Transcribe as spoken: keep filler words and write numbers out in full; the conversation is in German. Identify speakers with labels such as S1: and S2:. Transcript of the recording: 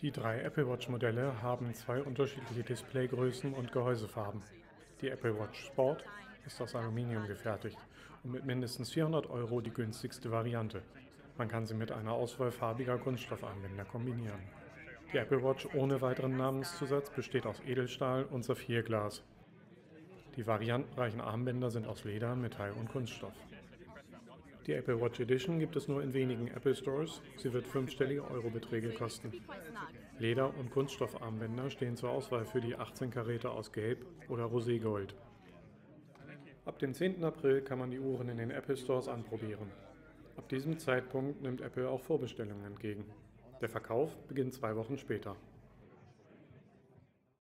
S1: Die drei Apple Watch-Modelle haben zwei unterschiedliche Displaygrößen und Gehäusefarben. Die Apple Watch Sport ist aus Aluminium gefertigt und mit mindestens vierhundert Euro die günstigste Variante. Man kann sie mit einer Auswahl farbiger Kunststoffarmbänder kombinieren. Die Apple Watch ohne weiteren Namenszusatz besteht aus Edelstahl und Saphirglas. Die variantenreichen Armbänder sind aus Leder, Metall und Kunststoff. Die Apple Watch Edition gibt es nur in wenigen Apple Stores. Sie wird fünfstellige Eurobeträge kosten. Leder- und Kunststoffarmbänder stehen zur Auswahl für die achtzehn Karäte aus Gelb oder Roségold. Ab dem zehnten April kann man die Uhren in den Apple Stores anprobieren. Ab diesem Zeitpunkt nimmt Apple auch Vorbestellungen entgegen. Der Verkauf beginnt zwei Wochen später.